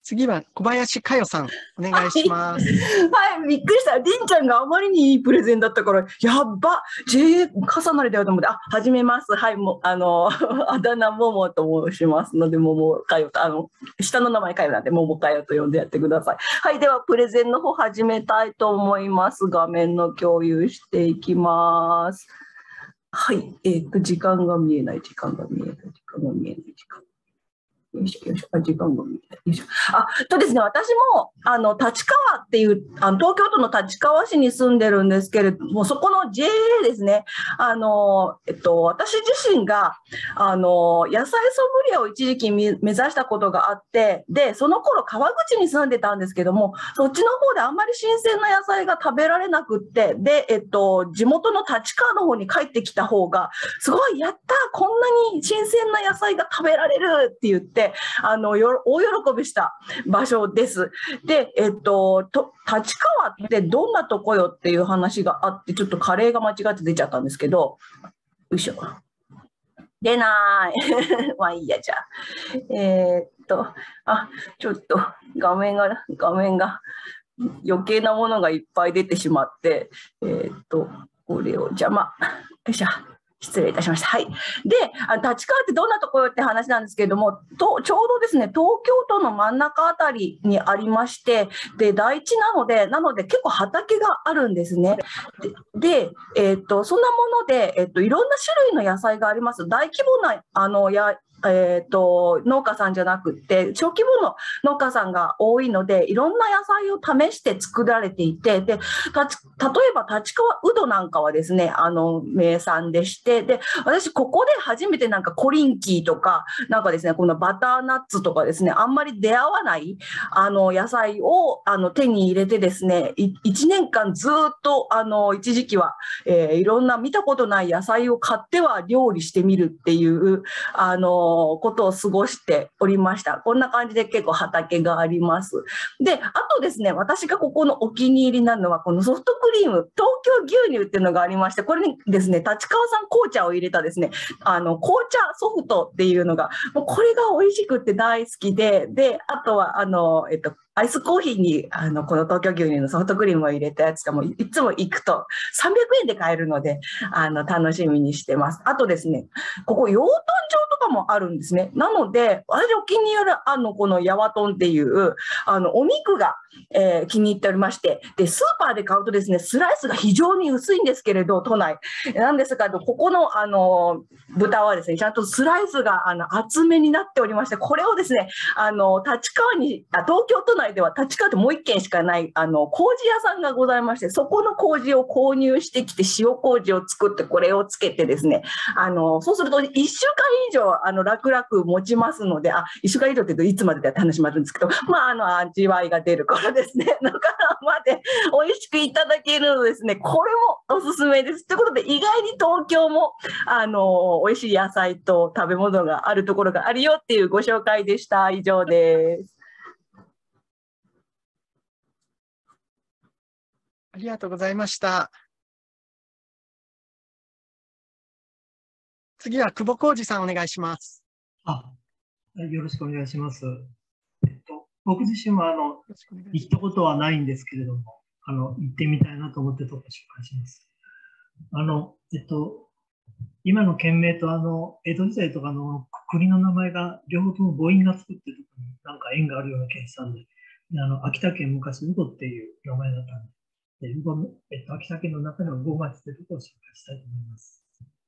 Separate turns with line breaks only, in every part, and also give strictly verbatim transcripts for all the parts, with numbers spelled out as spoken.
次は小林佳代さん、お願いします。
はい、はい、びっくりした。りんちゃんがあまりにいいプレゼンだったから、やっば、ジェー 重なりだよと思って、あ、始めます。はい、もう、あの、あだ名ももと申しますので、ももかよと、あの、下の名前かよなんで、ももかよと呼んでやってください。はい、では、プレゼンの方始めたいと思います。画面の共有していきます。はい、えっと、時間が見えない、時間が見えない、時間が見えない、時間。よいしょよいしょ、あ、時間が見えない。よいしょ。あ、とですね、私も、あの、立川っていう、あの、東京都の立川市に住んでるんですけれども、そこの ジェーエー ですね、あの、えっと、私自身が、あの、野菜ソムリエを一時期目指したことがあって、で、その頃、川口に住んでたんですけども、そっちの方であんまり新鮮な野菜が食べられなくって、で、えっと、地元の立川の方に帰ってきた方が、すごい、やった、こんなに新鮮な野菜が食べられるって言って、あのよ大喜びした場所です。で、えっと、と立川ってどんなとこよっていう話があって、ちょっとカレーが間違って出ちゃったんですけど、よいしょ。出ない。まあいいや、じゃあ。えー、っと、あ、ちょっと画面が、画面が余計なものがいっぱい出てしまって、えー、っと、これを邪魔。よいしょ。失礼いたしました。はい。で、あの立川ってどんなところって話なんですけれども、とちょうどですね、東京都の真ん中あたりにありまして、で、台地なので、なので結構畑があるんですね。で、でえー、っと、そんなもので、えー、っと、いろんな種類の野菜があります。大規模な、あの、や、えー、と農家さんじゃなくて小規模の農家さんが多いのでいろんな野菜を試して作られていてでた例えば立川うどなんかはですねあの名産でしてで私ここで初めてなんかコリンキーとかなんかですねこのバターナッツとかですねあんまり出会わないあの野菜をあの手に入れてですねいちねんかんずっとあの一時期は、えー、いろんな見たことない野菜を買っては料理してみるっていうあのことを過ごしておりました。こんな感じで結構畑があります。で、あとですね、私がここのお気に入りなのは、このソフトクリーム、東京牛乳っていうのがありまして、これにですね、立川産紅茶を入れたですね、あの、紅茶ソフトっていうのが、もうこれが美味しくて大好きで、で、あとは、あの、えっと、アイスコーヒーにあのこの東京牛乳のソフトクリームを入れたやつがもういつも行くとさんびゃくえんで買えるのであの楽しみにしてます。あとですね、ここ養豚場とかもあるんですね。なので私お気に入りあのこのヤワトンっていうあのお肉が、えー、気に入っておりまして、でスーパーで買うとですねスライスが非常に薄いんですけれど都内なんですがここのあの豚はですねちゃんとスライスがあの厚めになっておりまして、これをですねあの立川にあ東京都内では立川ってもういっけんしかないあの麹屋さんがございまして、そこの麹を購入してきて塩麹を作ってこれをつけてですねあのそうするといっしゅうかん以上あの楽々持ちますので、あいっしゅうかん以上って言うといつまでだって話もあるんですけど、まああの味わいが出る頃ですねのからまで美味しくいただけるのですね、これもおすすめです。ということで意外に東京もあの美味しい野菜と食べ物があるところがあるよっていうご紹介でした。以上です。
ありがとうございました。次は久保浩二さんお願いします。
あ、よろしくお願いします。えっと、僕自身はあの行ったことはないんですけれども、あの行ってみたいなと思ってと紹介します。あの、えっと、今の県名とあの江戸時代とかの国の名前が両方とも母音がつくっていうところになんか縁があるような気がしたんで、であの秋田県昔宇土っていう名前だったんで、でえっと、秋田県の中では五町というところを紹介したいと思います。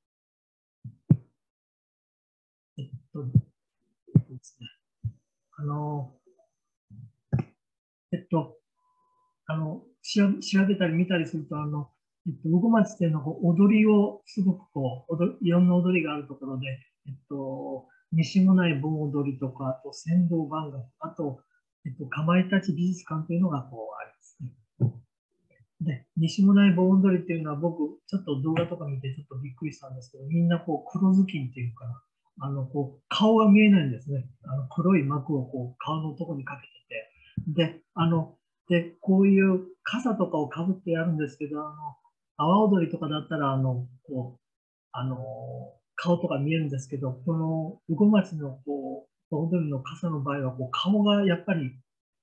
えっと、えっとですね、あの、えっと、あの調べたり見たりすると、あの、えっと、羽後町っていうのは踊りをすごくこう踊、いろんな踊りがあるところで、えっと、西もない盆踊りとか、あと船頭番楽、あと、えっと、かまいたち美術館というのがこうありますね。で、西もない盆踊りっていうのは僕、ちょっと動画とか見てちょっとびっくりしたんですけど、みんなこう黒ずきんっていうか、あの、こう、顔が見えないんですね。あの、黒い膜をこう、顔のところにかけてて。で、あの、で、こういう傘とかをかぶってやるんですけど、あの、阿波踊りとかだったら、あの、こう、あの、顔とか見えるんですけど、この羽後町のこう、踊りの傘の場合は、こう、顔がやっぱり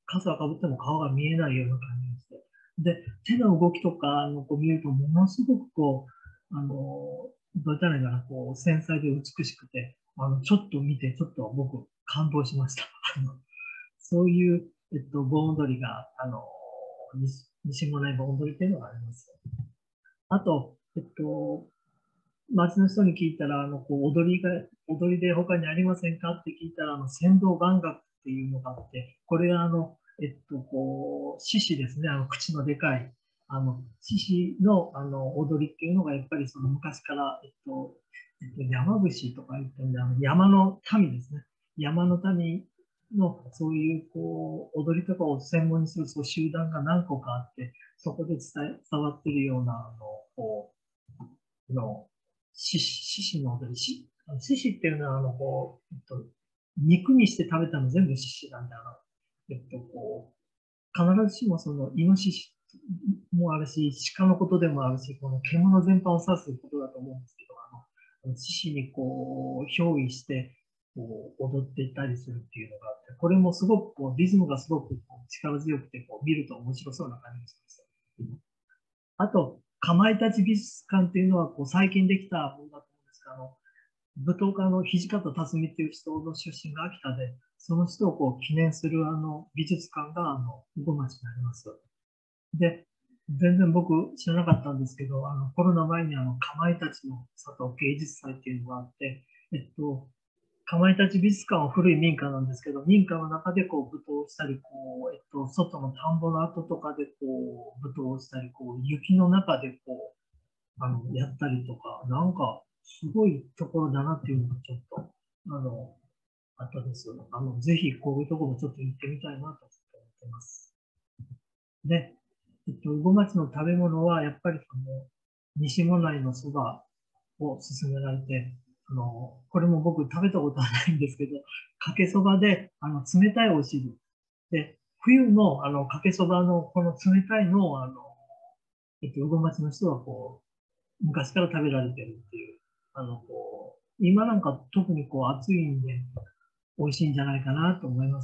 傘をかぶっても顔が見えないような感じがして。で、手の動きとかのこう見ると、ものすごくこう、あの、どういったらいいかな、こう、繊細で美しくて、あの、ちょっと見て、ちょっと僕、感動しました。あのそういう、えっと、盆踊りが、あの、西西馬音内盆踊りっていうのがあります。あと、えっと、町の人に聞いたら、あの、こう、踊りが、踊りで他にありませんかって聞いたら、あの、船頭番楽っていうのがあって、これはあの、えっと、こう、獅子ですね、あの、口のでかい、あの、獅子の、あの、踊りっていうのが、やっぱりその昔から、えっと、えっと、山伏とか言ってんで、あの、山の民ですね。山の民の、そういう、こう、踊りとかを専門にする、そう、集団が何個かあって、そこで伝え、伝わってるような、あの、こう、の、獅子の踊り、獅子っていうのは、あの、こう、えっと、肉にして食べたの全部獅子なんで、あの、えっと、こう、必ずしもその、イノシシもあるし、鹿のことでもあるし、この獣全般を指すことだと思うんですけど、あの、獅子にこう、憑依して、こう、踊っていたりするっていうのがあって、これもすごくこう、リズムがすごくこう力強くて、こう、見ると面白そうな感じがします。あと、かまいたち美術館っていうのは、こう、最近できたものだと思うんですが、あの、舞踏家の土方辰巳っていう人の出身が秋田で、その人をこう記念するあの美術館があの羽後町にあります。で、全然僕知らなかったんですけど、あのコロナ前にあのかまいたちの里芸術祭っていうのがあって、えっと、かまいたち美術館は古い民家なんですけど、民家の中でこう舞踏をしたり、こう、えっと、外の田んぼの跡とかでこう舞踏をしたり、こう雪の中でこう、あの、やったりとか、なんか、すごいところだなっていうのがちょっと、あの、あったです。あの、ぜひこういうところもちょっと行ってみたいなと思ってます。で、えっと、羽後町の食べ物は、やっぱりその、西馬内のそばを勧められて、あの、これも僕食べたことはないんですけど、かけそばで、あの、冷たいお汁。で、冬の、あの、かけそばの、この冷たいのを、あの、えっと、羽後町の人はこう、昔から食べられてるっていう、あの、こう、今なんか特にこう暑いんで、美味しいんじゃないかなと思います。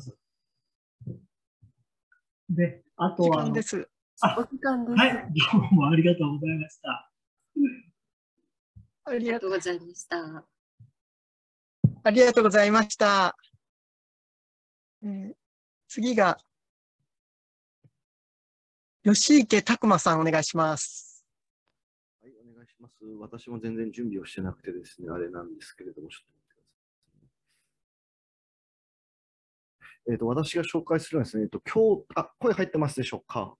で、あと
時
は、あの、
間です。
お
あ、
時間です。
はい、どうもありがとうございました。
ありがとう、
ありがとうございました。
ありがとうございました。えー次が、吉池拓馬さん、お願いします。
はい、お願いします。私も全然準備をしてなくてですね、あれなんですけれども、ちょっと待ってください。えっと、私が紹介するのはですね、えっと、今日、あ、声入ってますでしょうか？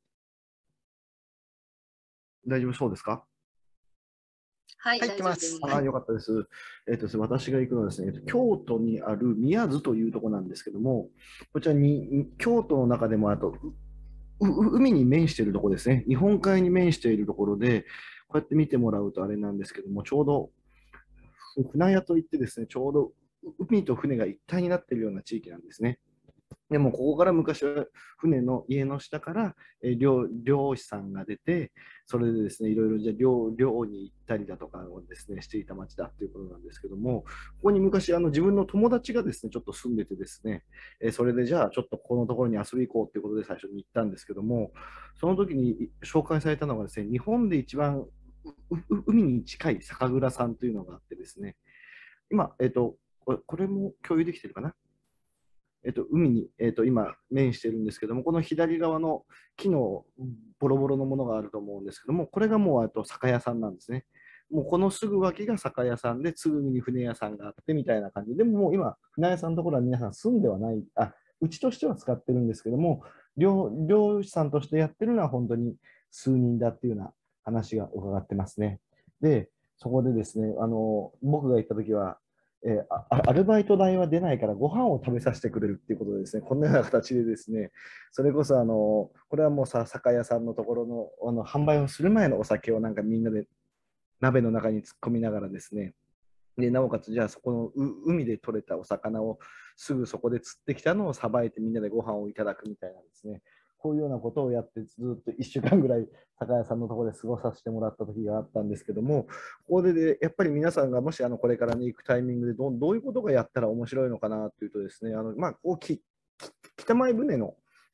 大丈夫そうですか？
はい、
入ってます。
ああ、よかったです。えっとですね、私が行くのはですね、えっと京都にある宮津というところなんですけども、こちらに、京都の中でも、あと、うう海に面しているところですね、日本海に面しているところで、こうやって見てもらうとあれなんですけども、ちょうど船屋といってですね、ちょうど海と船が一体になっているような地域なんですね。でもここから昔は船の家の下からえー漁漁師さんが出て、それでですね、いろいろじゃあ漁漁に行ったりだとかをですね、していた町だっていうことなんですけども、ここに昔あの自分の友達がですね、ちょっと住んでてですね、えーそれでじゃあちょっとこのところに遊び行こうっていうことで最初に行ったんですけども、その時に紹介されたのがですね、日本で一番うう海に近い酒蔵さんというのがあってですね、今、えっと、これこれも共有できてるかな？えっと、海に、えっと、今、面してるんですけども、この左側の木のボロボロのものがあると思うんですけども、これがもう、あと、酒屋さんなんですね。もうこのすぐ脇が酒屋さんで、すぐに船屋さんがあってみたいな感じで、でももう今、船屋さんのところは皆さん住んではない、あ、うちとしては使ってるんですけども、漁漁師さんとしてやってるのは本当に数人だっていうような話が伺ってますね。で、そこでですね、あの、僕が行った時は、えーあアルバイト代は出ないからご飯を食べさせてくれるっていうことでですね、こんなような形でですね、それこそあの、これはもうさ、酒屋さんのところの、あの販売をする前のお酒をなんかみんなで鍋の中に突っ込みながらですね、でなおかつ、じゃあそこの海で取れたお魚をすぐそこで釣ってきたのをさばいてみんなでご飯をいただくみたいなですね、こういうようなことをやってずっといっしゅうかんぐらい酒屋さんのところで過ごさせてもらった時があったんですけども、ここで、でやっぱり皆さんがもしあのこれから、ね、行くタイミングでどどういうことがやったら面白いのかなというとですね、あのまあ、こうき北前船の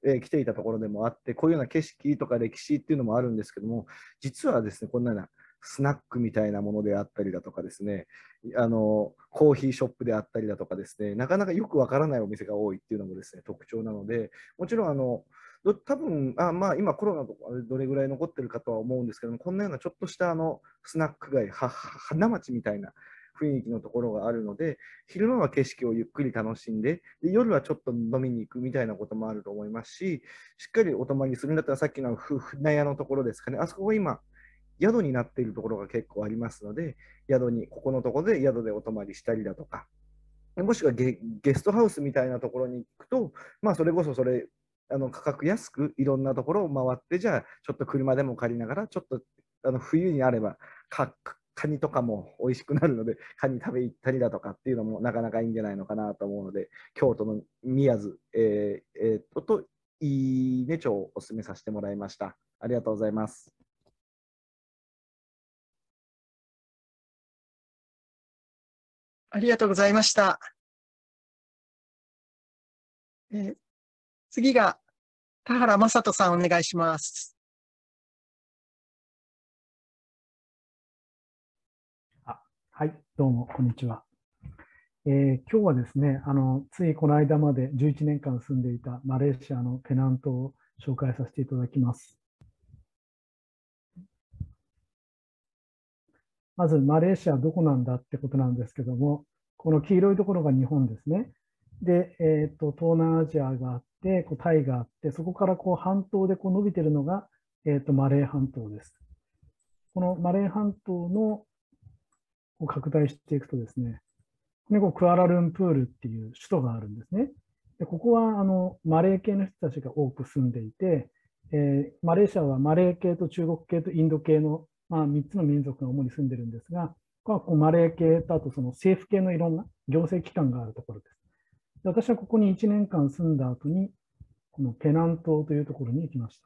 えー来ていたところでもあって、こういうような景色とか歴史っていうのもあるんですけども、実はですね、こんなようなスナックみたいなものであったりだとかですね、あのコーヒーショップであったりだとかですね、なかなかよくわからないお店が多いっていうのもですね、特徴なので、もちろんあのど多分あまあ今コロナとかどれぐらい残ってるかとは思うんですけども、こんなようなちょっとしたあのスナック街、は花町みたいな雰囲気のところがあるので、昼間は景色をゆっくり楽しんで、で夜はちょっと飲みに行くみたいなこともあると思いますし、しっかりお泊まりするんだったらさっきのふ船屋のところですかね、あそこは今宿になっているところが結構ありますので、宿にここのところで宿でお泊まりしたりだとか、もしくは ゲ, ゲストハウスみたいなところに行くと、まあ、それこそそれあの価格安くいろんなところを回って、じゃあちょっと車でも借りながら、ちょっとあの冬になればかカニとかも美味しくなるので、カニ食べ行ったりだとかっていうのもなかなかいいんじゃないのかなと思うので、京都の宮津、えーえー、といいね町をお勧めさせてもらいました。ありがとうございます。
ありがとうございました。えー次が田原正人さん、お願いします。
あ、はい、どうも、こんにちは。えー今日はですね、あの、ついこの間までじゅういちねんかん住んでいたマレーシアのペナントを紹介させていただきます。まず、マレーシアはどこなんだってことなんですけども、この黄色いところが日本ですね。で、えーと、東南アジアがあって、こうタイがあって、そこからこう半島でこう伸びているのが、えーと、マレー半島です。このマレー半島のを拡大していくとですね、でこうクアラルンプールっていう首都があるんですね。でここはあのマレー系の人たちが多く住んでいて、えーマレーシアはマレー系と中国系とインド系の、まあ、みっつの民族が主に住んでるんですが、ここはこうマレー系とあとその政府系のいろんな行政機関があるところです。で私はここにいちねんかん住んだ後に、このペナン島というところに行きました。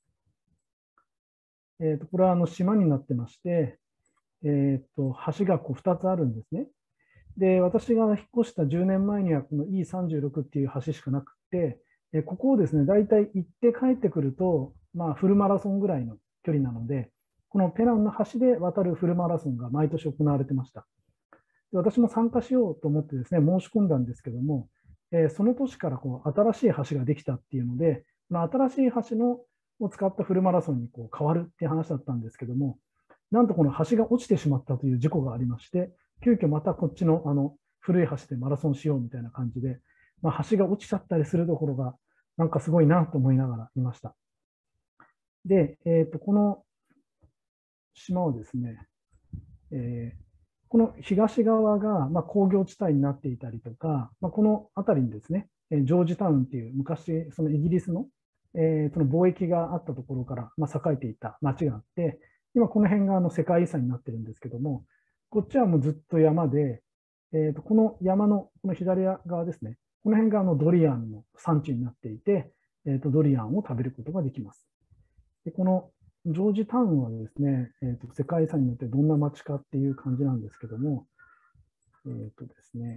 えー、とこれはあの島になってまして、えー、と橋がこうふたつあるんですね。で、私が引っ越したじゅうねんまえには、この イーさんじゅうろく っていう橋しかなくて、えここをですね、大体行って帰ってくると、まあ、フルマラソンぐらいの距離なので、このペナンの橋で渡るフルマラソンが毎年行われてました。で私も参加しようと思ってですね、申し込んだんですけども、えその年からこう新しい橋ができたっていうので、この新しい橋のを使ったフルマラソンにこう変わるっていう話だったんですけども、なんとこの橋が落ちてしまったという事故がありまして、急遽またこっちのあの古い橋でマラソンしようみたいな感じで、まあ、橋が落ちちゃったりするところが、なんかすごいなと思いながらいました。で、えー、とこの島はですね、えー、この東側が、まあ、工業地帯になっていたりとか、まあ、この辺りにですね、ジョージタウンっていう昔、そのイギリスの、えー、その貿易があったところから、まあ、栄えていた町があって、今この辺があの世界遺産になってるんですけども、こっちはもうずっと山で、えー、とこの山のこの左側ですね、この辺があのドリアンの産地になっていて、えー、とドリアンを食べることができます。でこのジョージタウンはですね、えー、と世界遺産によってどんな街かっていう感じなんですけども、えっ、とですね、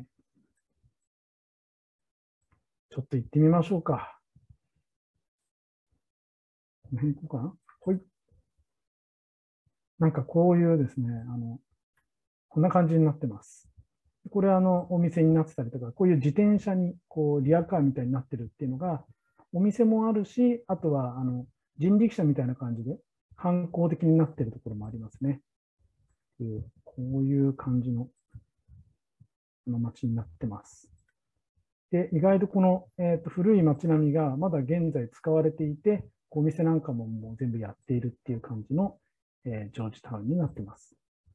ちょっと行ってみましょうか。この辺行こうかな。ほい。なんかこういうですね、あの、こんな感じになってます。これはあのお店になってたりとか、こういう自転車にこうリアカーみたいになってるっていうのが、お店もあるし、あとはあの人力車みたいな感じで観光的になってるところもありますね。こういう感じの街になってます。で、意外とこの、えー、と古い街並みがまだ現在使われていて、お店なんかももう全部やっているっていう感じの、えー、ジョージタウンになってます。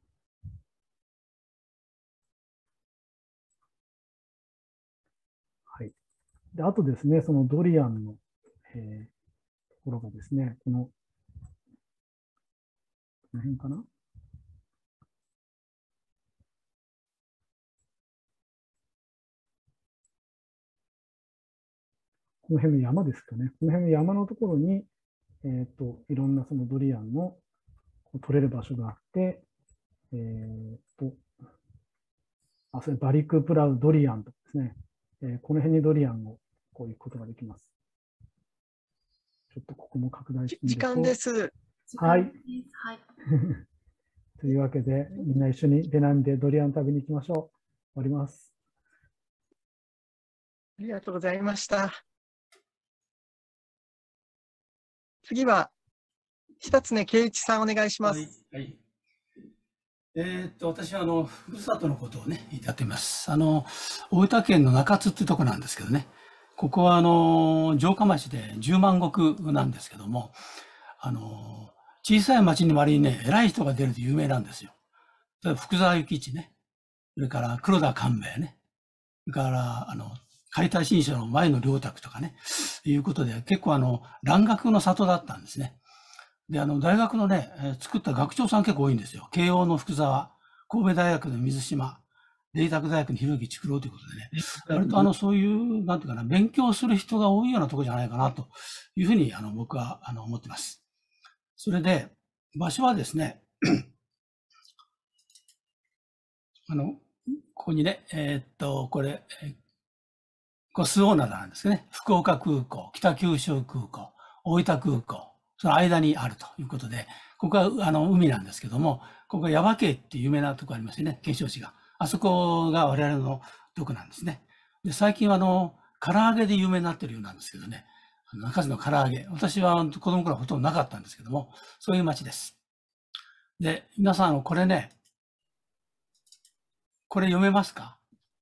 はい。で、あとですね、そのドリアンの、えー、ところがですね、この、この辺かな。この辺の山ですかね。この辺の山のところに、えっと、いろんなそのドリアンの取れる場所があって、えっと、あ、それバリクプラウドリアンとかですね、えー、この辺にドリアンをこういうことができます。 ちょっとここも拡大してみ
時
ると。
間です。
はい。
はい。
というわけで、みんな一緒にベナンでドリアン食べに行きましょう。終わります。
ありがとうございました。次は、久常圭一さんお願いします。
はいはい、えー、っと私はあのふるさとのことをねやっています。あの大分県の中津っていうところなんですけどね、ここはあの城下町でじゅうまん石なんですけども、あの小さい町に割にね偉い人が出ると有名なんですよ。例えば福沢諭吉ね、それから黒田官兵衛ね、それからあの解体新書の前野良沢とかね、いうことで結構あの蘭学の里だったんですね。で、あの、大学のね、えー作った学長さん結構多いんですよ。慶応の福沢、神戸大学の水島、麗澤大学の広木竹郎ということでね、割とあの、そういう、なんていうかな、勉強する人が多いようなところじゃないかな、というふうに、あの、僕は、あの、思ってます。それで、場所はですね、あの、ここにね、えーっと、これ、えーこれ、周防灘なんですね。福岡空港、北九州空港、大分空港、その間にあるということで、ここはあの海なんですけども、ここは耶馬渓っていう有名なとこありますよね、景勝地が。あそこが我々のとこなんですね。で、最近はあの、唐揚げで有名になってるようなんですけどね、中津の唐揚げ。私は子供の頃はほとんどなかったんですけども、そういう町です。で、皆さん、これね、これ読めますか？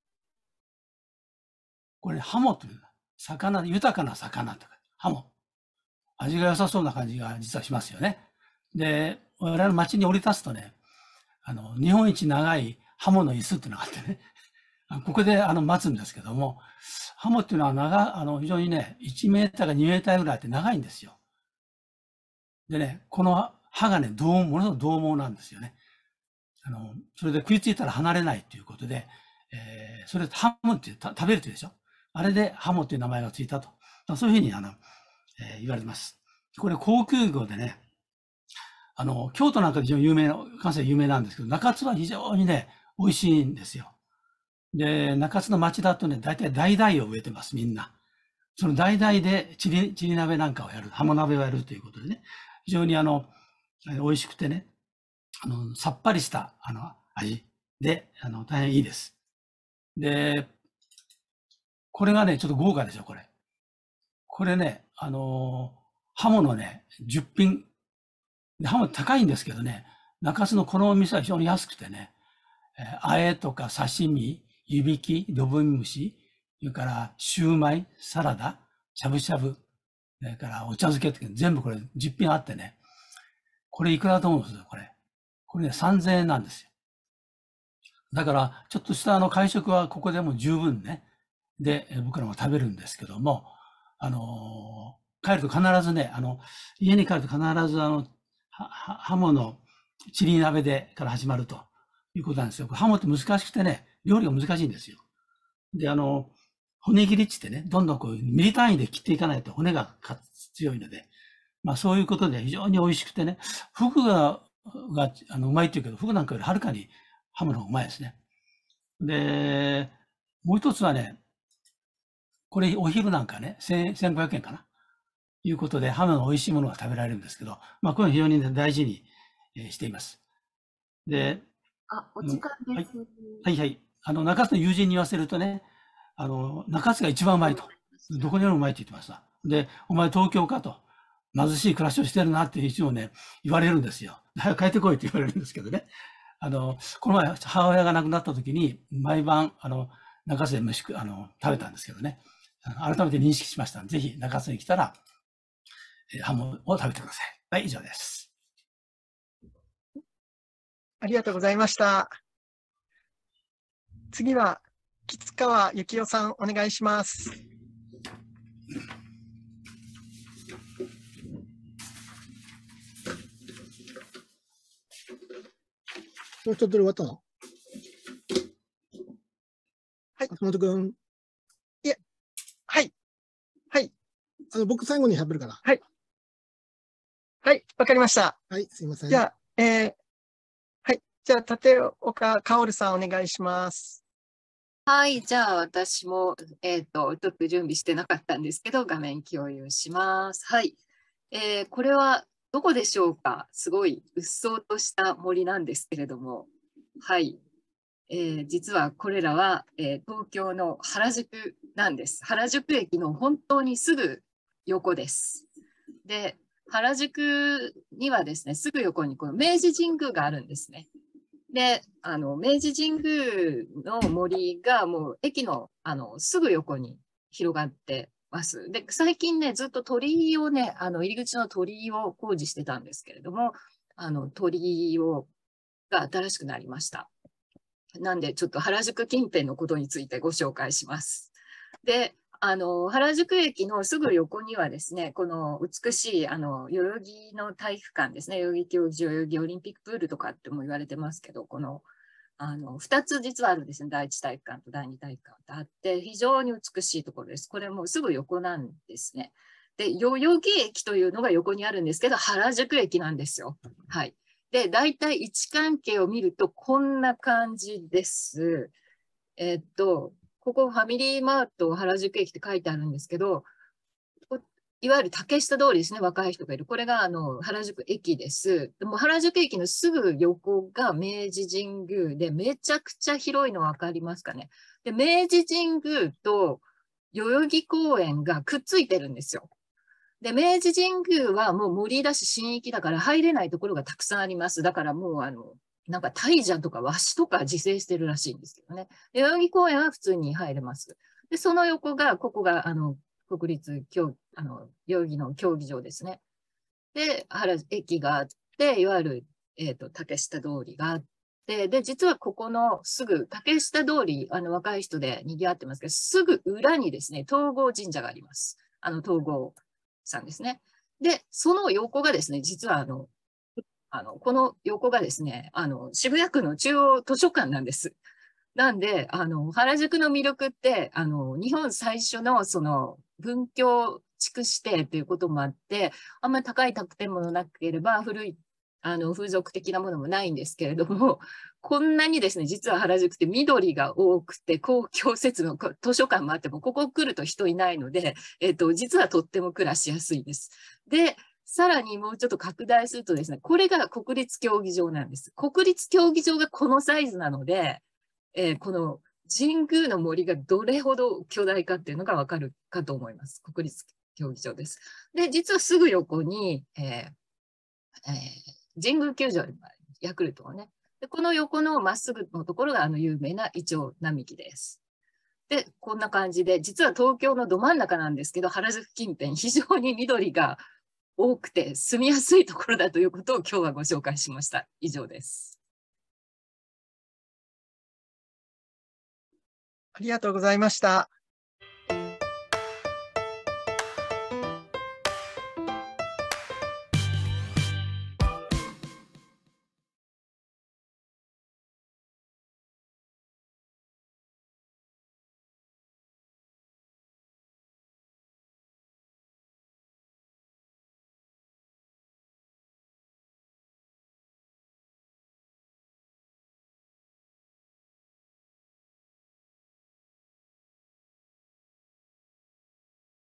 これ、ハモという魚、豊かな魚とか、ハモ。味が良さそうな感じが実はしますよね。で、我々の町に降り立つとね、あの、日本一長いハモの椅子っていうのがあってね、ここであの待つんですけども、ハモっていうのは長、あの、非常にね、いちメーターかにメーターぐらいあって長いんですよ。でね、この歯がね、どう、ものすごく獰猛なんですよね。あの、それで食いついたら離れないということで、えー、それでハモって食べるっていうでしょ。あれでハモっていう名前がついたと。そういうふうにあの、えー、言われてます。これ航空語でね、あの、京都なんかで非常に有名な、関西有名なんですけど、中津は非常にね、美味しいんですよ。で、中津の町だとね、大体橙を植えてます、みんな。その橙でチリ、チリ鍋なんかをやる、ハモ鍋をやるということでね、非常にあの、美味しくてね、あの、さっぱりした、あの、味で、あの、大変いいです。で、これがね、ちょっと豪華でしょ、これ。これね、あの、ハモのね、じゅっぴん。ハモ高いんですけどね、中津のこのお店は非常に安くてね、えー、あえとか刺身、湯引き、どぶみ蒸し、それからシューマイ、サラダ、しゃぶしゃぶ、それからお茶漬けって全部これじゅっぴんあってね、これいくらだと思うんですよ、これ。これね、さんぜんえんなんですよ。だから、ちょっとしたあの会食はここでも十分ね、で、僕らも食べるんですけども、あのー、帰ると必ずね、あの、家に帰ると必ずあの、ハモのチリ鍋でから始まるということなんですよ。ハモって難しくてね、料理が難しいんですよ。で、あの、骨切りっつってね、どんどんこうミリ単位で切っていかないと骨が強いので、まあそういうことで非常に美味しくてね、フグが、があのうまいって言うけど、フグなんかよりはるかにハモの方がうまいですね。で、もう一つはね、これお昼なんかね、せんごひゃくえんかな。いうことで、ハモの美味しいものが食べられるんですけど、まあ、これは非常に、ね、大事にしています。で、
あ、お時間です。
はい、はいはい。あの、中津の友人に言わせるとね、あの、中津が一番うまいと。どこにもうまいって言ってました。で、お前東京かと。貧しい暮らしをしてるなって一応ね、言われるんですよ。早く帰ってこいって言われるんですけどね。あの、この前、母親が亡くなった時に、毎晩、あの、中津で飯あの食べたんですけどね。改めて認識しました。ぜひ中津に来たら、ハモを食べてください。はい、以上です。
ありがとうございました。次は、吉川幸雄さん、お願いします。
もうちょっとで終わったの？
はい。
松本君。
いえ、はい。はい。
あの、僕最後に喋るから。
はい。はい、わかりました。
はい、すいません。
じゃあ、えー、はい。じゃあ、立岡薫さん、お願いします。
はい。じゃあ、私も、えっと、ちょっと準備してなかったんですけど、画面共有します。はい。 えーこれはどこでしょうか。すごい鬱蒼とした森なんですけれども、はい。えー実はこれらは、えー東京の原宿なんです。原宿駅の本当にすぐ横です。で、原宿にはですね、すぐ横にこの明治神宮があるんですね。で、あの明治神宮の森がもう駅の、あのすぐ横に広がってます。で、最近ね、ずっと鳥居をね、あの入り口の鳥居を工事してたんですけれども、あの鳥居をが新しくなりました。なんで、ちょっと原宿近辺のことについてご紹介します。で、あの原宿駅のすぐ横にはですね、この美しいあの代々木の体育館ですね、代々木競技場、代々木オリンピックプールとかっても言われてますけど、このあのふたつ実はあるんですね、だいいち体育館とだいに体育館とあって、非常に美しいところです。これもすぐ横なんですね。で、代々木駅というのが横にあるんですけど、原宿駅なんですよ。はい。で、大体位置関係を見るとこんな感じです。えっと、ここファミリーマート原宿駅って書いてあるんですけど、いわゆる竹下通りですね、若い人がいる。これがあの原宿駅です。でも原宿駅のすぐ横が明治神宮で、めちゃくちゃ広いの分かりますかね。で、明治神宮と代々木公園がくっついてるんですよ。で、明治神宮はもう森だし新域だから入れないところがたくさんあります。だからもうあの、なんか大蛇とかワシとか自生してるらしいんですけどね。代々木公園は普通に入れます。で、その横が、ここがあの国立競あの代々木の競技場ですね。で、原駅があって、いわゆる、えーと、竹下通りがあって、で、実はここのすぐ竹下通り、あの若い人で賑わってますけど、すぐ裏にですね、東郷神社があります。あの東郷さんですね。で、その横がですね、実はあの、あのこの横がですね、あの渋谷区の中央図書館なんです。なんで、あの原宿の魅力って、あの日本最初のその文教地区指定ということもあって、あんまり高い建物なければ、古いあの風俗的なものもないんですけれども、こんなにですね、実は原宿って緑が多くて、公共設備の図書館もあっても、ここ来ると人いないので、えっと、実はとっても暮らしやすいです。で、さらにもうちょっと拡大するとですね、これが国立競技場なんです。国立競技場がこのサイズなので、えー、この神宮の森がどれほど巨大かっていうのがわかるかと思います。国立競技場です。で、実はすぐ横に、えーえー、神宮球場、ヤクルトをね、でこの横のまっすぐのところがあの有名なイチョウ並木です。で、こんな感じで、実は東京のど真ん中なんですけど、原宿近辺、非常に緑が多くて住みやすいところだということを今日はご紹介しました。以上です。
ありがとうございました。